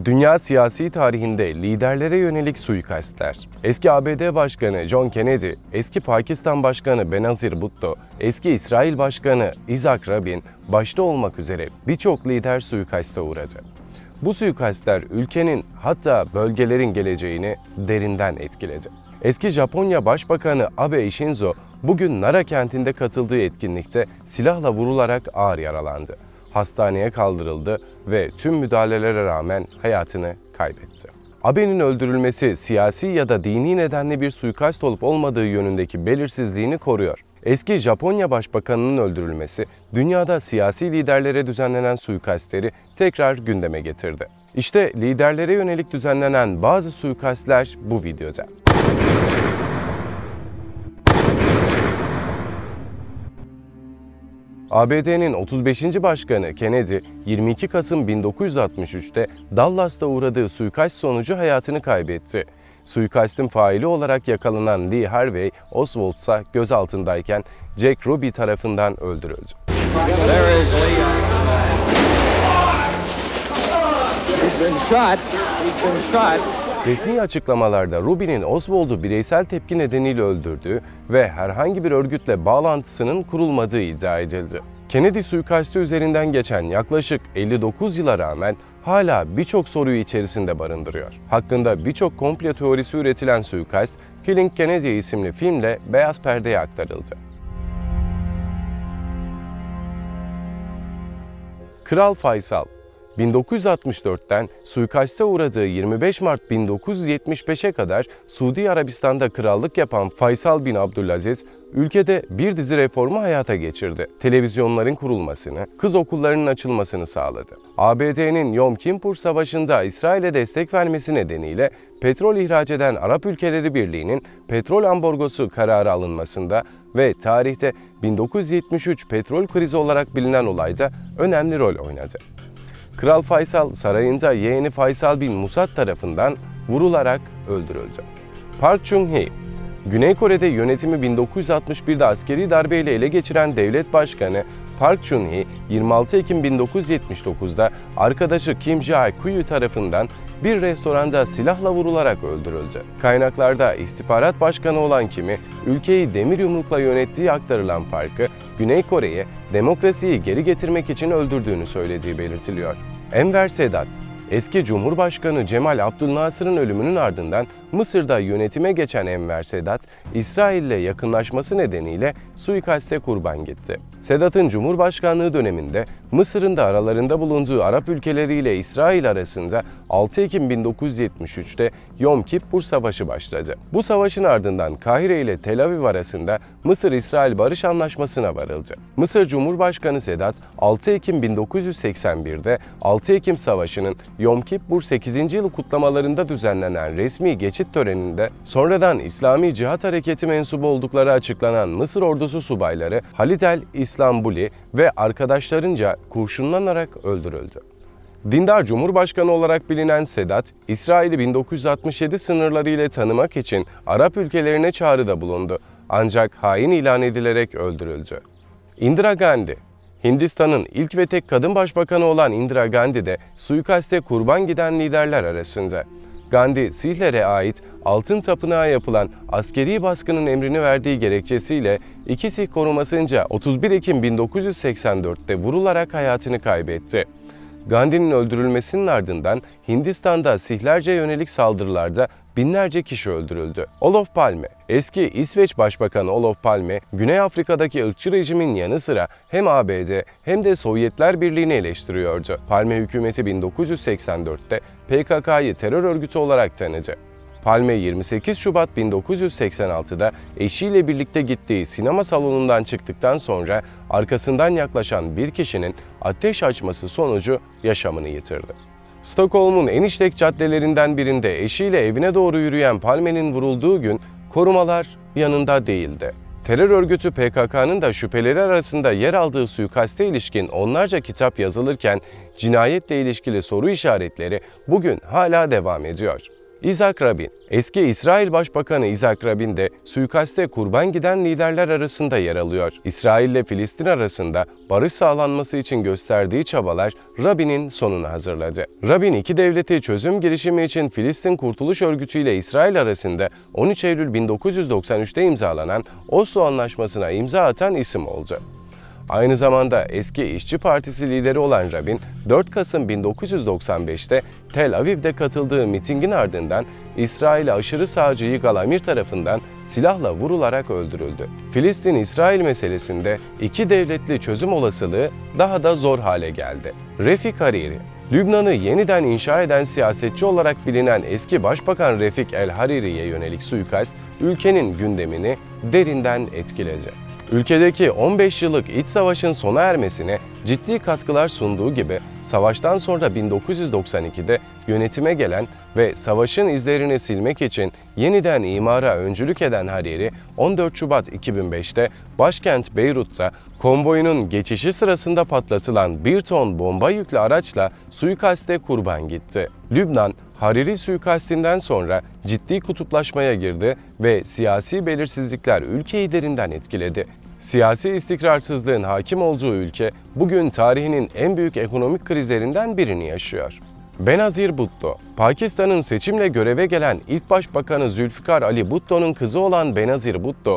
Dünya siyasi tarihinde liderlere yönelik suikastler. Eski ABD Başkanı John Kennedy, eski Pakistan Başkanı Benazir Bhutto, eski İsrail Başkanı Isaac Rabin başta olmak üzere birçok lider suikaste uğradı. Bu suikastler ülkenin hatta bölgelerin geleceğini derinden etkiledi. Eski Japonya Başbakanı Abe Shinzo bugün Nara kentinde katıldığı etkinlikte silahla vurularak ağır yaralandı. Hastaneye kaldırıldı ve tüm müdahalelere rağmen hayatını kaybetti. Abe'nin öldürülmesi siyasi ya da dini nedenli bir suikast olup olmadığı yönündeki belirsizliğini koruyor. Eski Japonya Başbakanı'nın öldürülmesi dünyada siyasi liderlere düzenlenen suikastleri tekrar gündeme getirdi. İşte liderlere yönelik düzenlenen bazı suikastler bu videoda. ABD'nin 35. Başkanı Kennedy, 22 Kasım 1963'te Dallas'ta uğradığı suikast sonucu hayatını kaybetti. Suikastin faili olarak yakalanan Lee Harvey Oswald ise gözaltındayken Jack Ruby tarafından öldürüldü. Resmi açıklamalarda Ruby'nin Oswald'u bireysel tepki nedeniyle öldürdüğü ve herhangi bir örgütle bağlantısının kurulmadığı iddia edildi. Kennedy suikastı üzerinden geçen yaklaşık 59 yıla rağmen hala birçok soruyu içerisinde barındırıyor. Hakkında birçok komplo teorisi üretilen suikast, Killing Kennedy isimli filmle beyaz perdeye aktarıldı. Kral Faysal 1964'ten suikaste uğradığı 25 Mart 1975'e kadar Suudi Arabistan'da krallık yapan Faysal bin Abdülaziz, ülkede bir dizi reformu hayata geçirdi. Televizyonların kurulmasını, kız okullarının açılmasını sağladı. ABD'nin Yom Kippur Savaşı'nda İsrail'e destek vermesi nedeniyle petrol ihraç eden Arap Ülkeleri Birliği'nin petrol ambargosu kararı alınmasında ve tarihte 1973 petrol krizi olarak bilinen olayda önemli rol oynadı. Kral Faysal sarayında yeğeni Faysal bin Musad tarafından vurularak öldürüldü. Park Chung-hee, Güney Kore'de yönetimi 1961'de askeri darbeyle ele geçiren devlet başkanı Park Chung-hee, 26 Ekim 1979'da arkadaşı Kim Jae-kyu tarafından bir restoranda silahla vurularak öldürüldü. Kaynaklarda istihbarat başkanı olan Kim'i, ülkeyi demir yumrukla yönettiği aktarılan Park'ı, Güney Kore'ye demokrasiyi geri getirmek için öldürdüğünü söylediği belirtiliyor. Enver Sedat, eski Cumhurbaşkanı Cemal Abdülnasır'ın ölümünün ardından Mısır'da yönetime geçen Enver Sedat, İsrail'le yakınlaşması nedeniyle suikaste kurban gitti. Sedat'ın Cumhurbaşkanlığı döneminde Mısır'ın da aralarında bulunduğu Arap ülkeleriyle İsrail arasında 6 Ekim 1973'te Yom Kippur Savaşı başladı. Bu savaşın ardından Kahire ile Tel Aviv arasında Mısır-İsrail Barış Anlaşması'na varıldı. Mısır Cumhurbaşkanı Sedat, 6 Ekim 1981'de 6 Ekim Savaşı'nın Yom Kippur 8. yılı kutlamalarında düzenlenen resmi geçit töreninde sonradan İslami Cihat Hareketi mensubu oldukları açıklanan Mısır ordusu subayları Halid el-İslambuli ve arkadaşlarınca kurşunlanarak öldürüldü. Dindar Cumhurbaşkanı olarak bilinen Sedat, İsrail'i 1967 sınırları ile tanımak için Arap ülkelerine çağrıda bulundu. Ancak hain ilan edilerek öldürüldü. Indira Gandhi, Hindistan'ın ilk ve tek kadın başbakanı olan Indira Gandhi de suikaste kurban giden liderler arasında. Gandhi, Sihlere ait Altın Tapınağa yapılan askeri baskının emrini verdiği gerekçesiyle iki Sih korumasınca 31 Ekim 1984'te vurularak hayatını kaybetti. Gandhi'nin öldürülmesinin ardından Hindistan'da Sihlerce yönelik saldırılarda binlerce kişi öldürüldü. Olof Palme, eski İsveç Başbakanı Olof Palme, Güney Afrika'daki ırkçı rejimin yanı sıra hem ABD hem de Sovyetler Birliği'ni eleştiriyordu. Palme hükümeti 1984'te PKK'yı terör örgütü olarak tanıdı. Palme 28 Şubat 1986'da eşiyle birlikte gittiği sinema salonundan çıktıktan sonra arkasından yaklaşan bir kişinin ateş açması sonucu yaşamını yitirdi. Stockholm'un en işlek caddelerinden birinde eşiyle evine doğru yürüyen Palme'nin vurulduğu gün korumalar yanında değildi. Terör örgütü PKK'nın da şüpheleri arasında yer aldığı suikaste ilişkin onlarca kitap yazılırken cinayetle ilişkili soru işaretleri bugün hala devam ediyor. Isaac Rabin. Eski İsrail Başbakanı Isaac Rabin de suikaste kurban giden liderler arasında yer alıyor. İsrail ile Filistin arasında barış sağlanması için gösterdiği çabalar Rabin'in sonunu hazırladı. Rabin, iki devleti çözüm girişimi için Filistin Kurtuluş Örgütü ile İsrail arasında 13 Eylül 1993'te imzalanan Oslo Anlaşması'na imza atan isim oldu. Aynı zamanda eski İşçi Partisi lideri olan Rabin, 4 Kasım 1995'te Tel Aviv'de katıldığı mitingin ardından İsrail aşırı sağcı Yigal Amir tarafından silahla vurularak öldürüldü. Filistin-İsrail meselesinde iki devletli çözüm olasılığı daha da zor hale geldi. Refik Hariri, Lübnan'ı yeniden inşa eden siyasetçi olarak bilinen eski Başbakan Refik el-Hariri'ye yönelik suikast, ülkenin gündemini derinden etkiledi. Ülkedeki 15 yıllık iç savaşın sona ermesine ciddi katkılar sunduğu gibi savaştan sonra 1992'de yönetime gelen ve savaşın izlerini silmek için yeniden imara öncülük eden Hariri, 14 Şubat 2005'te başkent Beyrut'ta konvoyunun geçişi sırasında patlatılan 1 ton bomba yüklü araçla suikaste kurban gitti. Lübnan, Hariri suikastinden sonra ciddi kutuplaşmaya girdi ve siyasi belirsizlikler ülkeyi derinden etkiledi. Siyasi istikrarsızlığın hakim olduğu ülke bugün tarihinin en büyük ekonomik krizlerinden birini yaşıyor. Benazir Bhutto, Pakistan'ın seçimle göreve gelen ilk başbakanı Zülfikar Ali Bhutto'nun kızı olan Benazir Bhutto,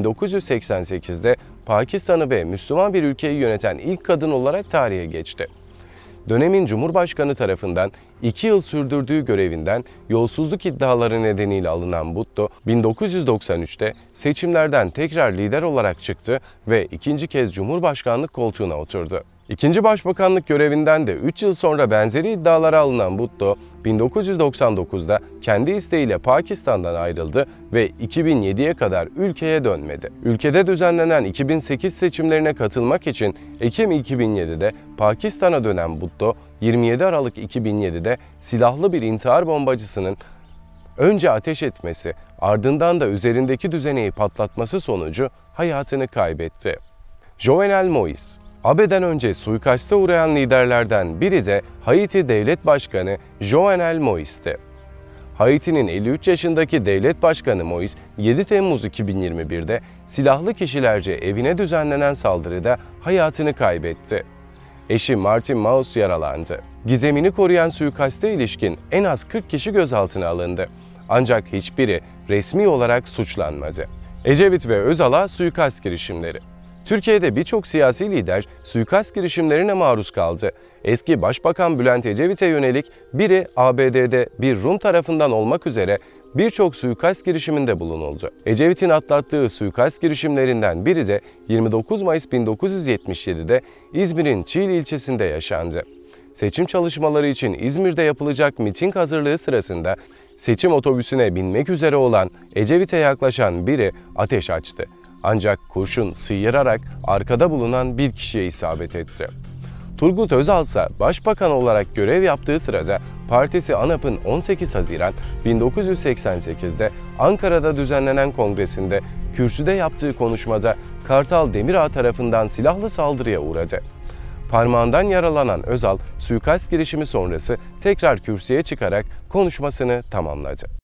1988'de Pakistan'ı ve Müslüman bir ülkeyi yöneten ilk kadın olarak tarihe geçti. Dönemin Cumhurbaşkanı tarafından 2 yıl sürdürdüğü görevinden yolsuzluk iddiaları nedeniyle alınan Bhutto, 1993'te seçimlerden tekrar lider olarak çıktı ve ikinci kez Cumhurbaşkanlık koltuğuna oturdu. İkinci başbakanlık görevinden de 3 yıl sonra benzeri iddialara alınan Bhutto, 1999'da kendi isteğiyle Pakistan'dan ayrıldı ve 2007'ye kadar ülkeye dönmedi. Ülkede düzenlenen 2008 seçimlerine katılmak için Ekim 2007'de Pakistan'a dönen Bhutto, 27 Aralık 2007'de silahlı bir intihar bombacısının önce ateş etmesi, ardından da üzerindeki düzeneyi patlatması sonucu hayatını kaybetti. Jovenel Moïse, AB'den önce suikaste uğrayan liderlerden biri de Haiti Devlet Başkanı Jovenel Moïse'ti. Haiti'nin 53 yaşındaki devlet başkanı Moïse, 7 Temmuz 2021'de silahlı kişilerce evine düzenlenen saldırıda hayatını kaybetti. Eşi Martin Maus yaralandı. Gizemini koruyan suikaste ilişkin en az 40 kişi gözaltına alındı. Ancak hiçbiri resmi olarak suçlanmadı. Ecevit ve Özal'a suikast girişimleri. Türkiye'de birçok siyasi lider suikast girişimlerine maruz kaldı. Eski Başbakan Bülent Ecevit'e yönelik biri ABD'de bir Rum tarafından olmak üzere birçok suikast girişiminde bulunuldu. Ecevit'in atlattığı suikast girişimlerinden biri de 29 Mayıs 1977'de İzmir'in Çiğli ilçesinde yaşandı. Seçim çalışmaları için İzmir'de yapılacak miting hazırlığı sırasında seçim otobüsüne binmek üzere olan Ecevit'e yaklaşan biri ateş açtı. Ancak kurşun sıyırarak arkada bulunan bir kişiye isabet etti. Turgut Özal ise başbakan olarak görev yaptığı sırada partisi ANAP'ın 18 Haziran 1988'de Ankara'da düzenlenen kongresinde kürsüde yaptığı konuşmada Kartal Demirağ tarafından silahlı saldırıya uğradı. Parmağından yaralanan Özal, suikast girişimi sonrası tekrar kürsüye çıkarak konuşmasını tamamladı.